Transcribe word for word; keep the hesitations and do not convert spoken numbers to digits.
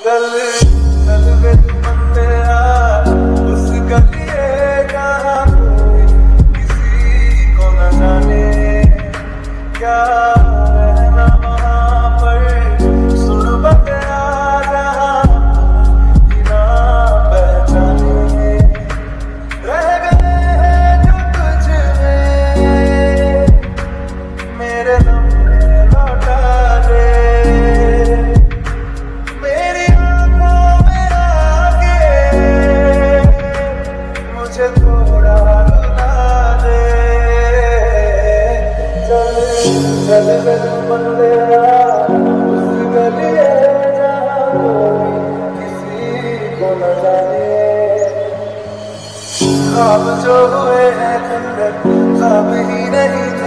गल गल में बंदे उस गलिए जहाँ कोई किसी को न जाने क्या रहना वहाँ पर सुन बंदया जहाँ बिना पहचाने रह गए हैं जो तुझ में मेरे लम्हे लौटा दे मेरी आंखों में आके मुझे थोड़ा रुला दे चल चल चल बंदया उस गलिए जहाँ कोई किसी को न जाने ख्वाब जो हुए हैं खंडर ख्वाब ही नहीं